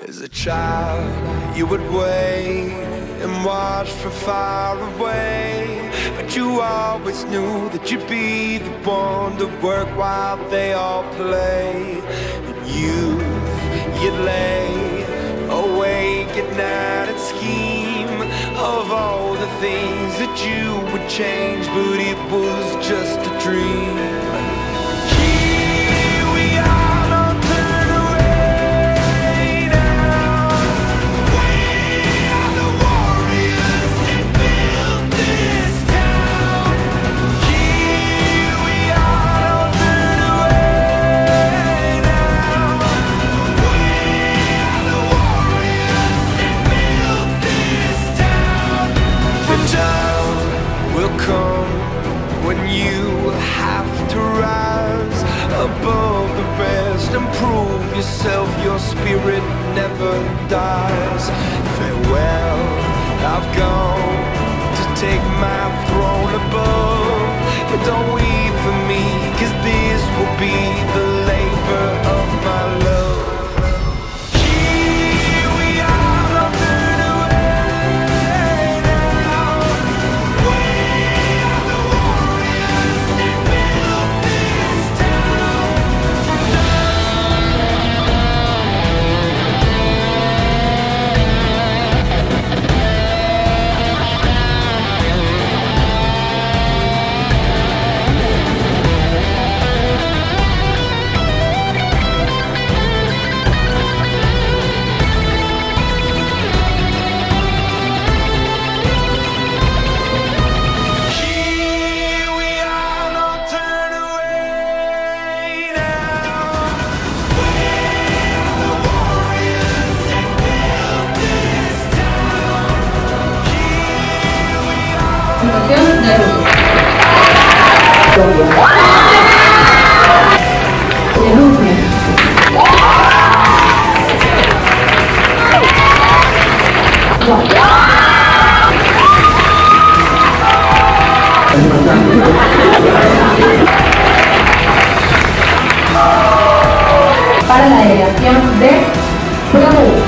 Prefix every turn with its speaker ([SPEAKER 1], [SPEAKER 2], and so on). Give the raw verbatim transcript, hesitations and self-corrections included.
[SPEAKER 1] As a child, you would wait and watch from far away, but you always knew that you'd be the one to work while they all play. In youth, you'd lay awake at night and scheme of all the things that you would change, but it was just a dream. When you have to rise above the rest and prove yourself, your spirit never dies. Farewell, I've gone to take my throne above, but don't weep for me, 'cause this will be the labor of my love.
[SPEAKER 2] Para la delegación de Bravo.